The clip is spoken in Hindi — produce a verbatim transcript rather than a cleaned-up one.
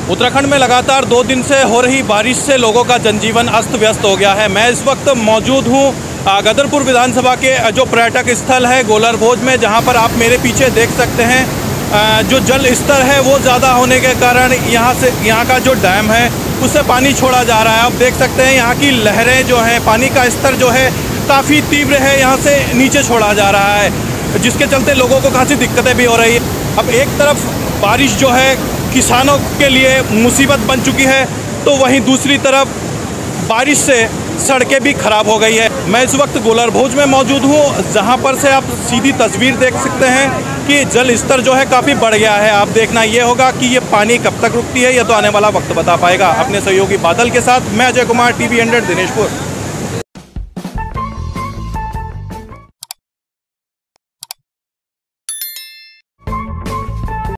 उत्तराखंड में लगातार दो दिन से हो रही बारिश से लोगों का जनजीवन अस्त व्यस्त हो गया है। मैं इस वक्त मौजूद हूँ गदरपुर विधानसभा के जो पर्यटक स्थल है गोलर भोज में, जहाँ पर आप मेरे पीछे देख सकते हैं जो जल स्तर है वो ज़्यादा होने के कारण यहाँ से यहाँ का जो डैम है उससे पानी छोड़ा जा रहा है। आप देख सकते हैं यहाँ की लहरें जो हैं, पानी का स्तर जो है काफ़ी तीव्र है, यहाँ से नीचे छोड़ा जा रहा है, जिसके चलते लोगों को काफ़ी दिक्कतें भी हो रही है। अब एक तरफ बारिश जो है किसानों के लिए मुसीबत बन चुकी है, तो वहीं दूसरी तरफ बारिश से सड़कें भी खराब हो गई है। मैं इस वक्त गोलर भोज में मौजूद हूँ, जहाँ पर से आप सीधी तस्वीर देख सकते हैं कि जल स्तर जो है काफ़ी बढ़ गया है। आप देखना ये होगा कि ये पानी कब तक रुकती है, यह तो आने वाला वक्त बता पाएगा। अपने सहयोगी बादल के साथ मैं अजय कुमार, टीवी हंड्रेड दिनेशपुर।